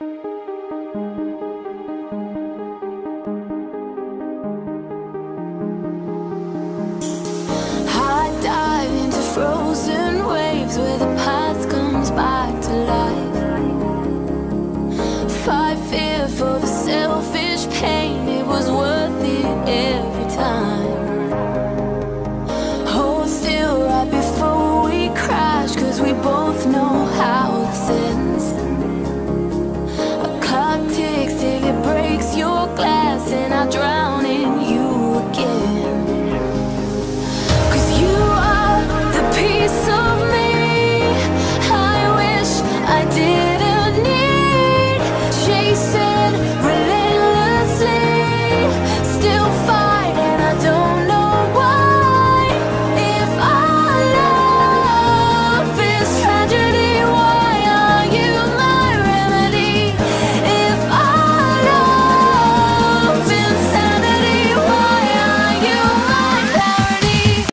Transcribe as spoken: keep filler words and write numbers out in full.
High dive into frozen waves where the past comes back to life.